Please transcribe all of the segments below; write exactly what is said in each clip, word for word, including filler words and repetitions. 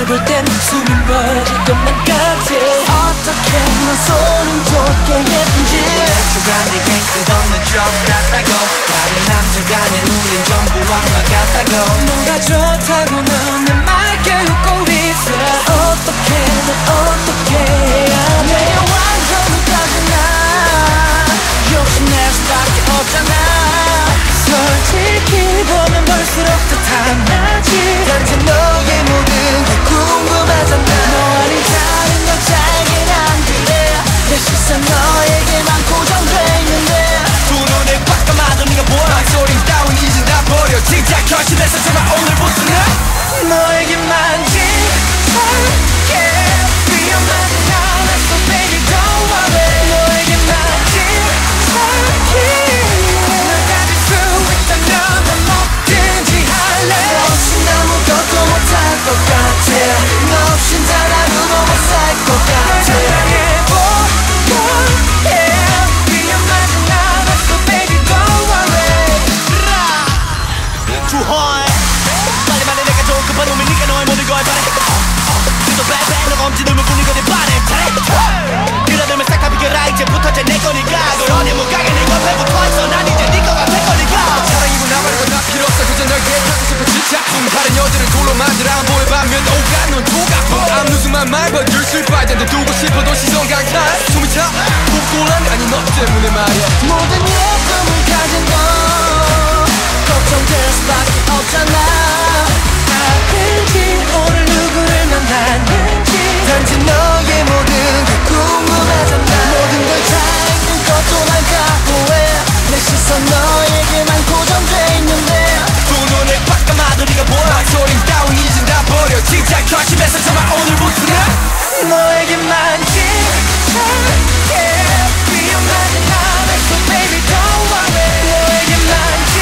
널 볼 땐 숨이 멎을 것만 같아. 어떻게 넌 소름 돋게 예쁜지. 주가 내겐 끝없는 점 같다고. 다른 남자가 내 눈엔 전부 악마 같다고. 뭔가 좋다고 넌 내 말 깨우고 있어. 어떻게 넌 어떻게 해야 돼. 완전하잖아. 욕심낼 수밖에 없잖아. 솔직히 보면 볼수록 더 탐나지. 단지 너의 모든 게 궁금하잖아. 너 아닌 다른 여자에겐 안 그래. 내 시선 너에게만 고정돼 있는데 두 눈에 꽉 감아도 네가 보여. 소리 따윈 이제 다 버려. 진짜 결심해서 제발 오늘부터는 너에게만 집착해. 위험하진 않았어 baby don't worry. 너에게만 집착해. 널 가질 수 있다면 난 뭐든지 할래. 너 없인 아무것도 못할 것 같아. 너 없인 단 하루도 못 살 것 같아. 널 사랑해보려 해. 위험하진 않았어 baby don't worry. 주허해. 빨리 말해 내가 좋은 급한 놈이 니가 너의 모든 걸 바래. 그저 bad 너가 엄지 눈물 뿐인 거네 바래. 잘해. 그러면 싹 다 비켜라. 이제부터 쟤 내 거니까. 널 어디 못 가게 내 옆에 붙어있어. 난 이제 네 거가 될 거니까. 사랑이고 나발이고 나 필요 없어. 그저 널 깨닫고 싶어 진짜. 다른 여자를 돌로 만들어 안 보여봤면 오가 넌 조각. I'm losing my mind but you're still right. 내 두고 싶어도 시선 강탈. 숨이 차 곤란해. 아니 너 때문에 말이야. 모든 예쁨을 가진 너 걱정될 수밖에 없잖아. 아픈지 오늘 누구를 만났는지. 단지 너의 모든 게 궁금하잖아. 모든 걸 다 잊는 것도 난 각오해. 내 시선 너에게만 고정돼 있는데 두 눈에 꽉 감아도 네가 보여. 소리 따윈 이제 다 버려. 진짜 결심해서 제발 오늘부터는 너에게만 집착해. 위험하진 않았어 baby don't worry. 너에게만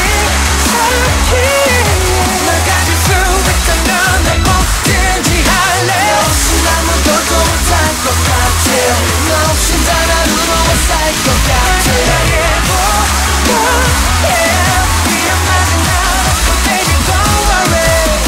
집착해. 널 가질 수 있다면 난 뭐든지 할래. 너 없인 아무것도 못할 것 같아. 너 없인 단 하루도 못 살 것 같아. 사랑해보려 해. 위험하진 않았어 baby don't worry.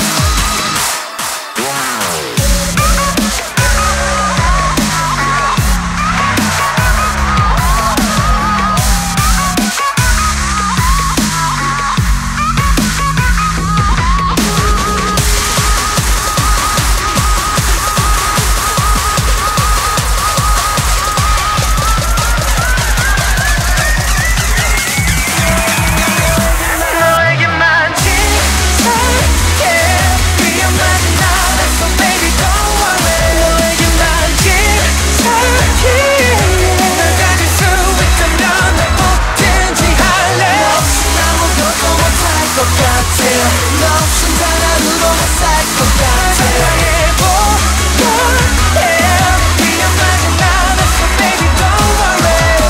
너에게만 집착해. 위험하진 않았어 baby don't worry. 너에게만 집착해. 널 가질 수 있다면 난 뭐든지 할래. 너 없인 아무것도 못할 것 같아. 너 없인 단 하루도 못 살 것 같아. 사랑해보려 해. 위험하진 않았어 baby don't worry.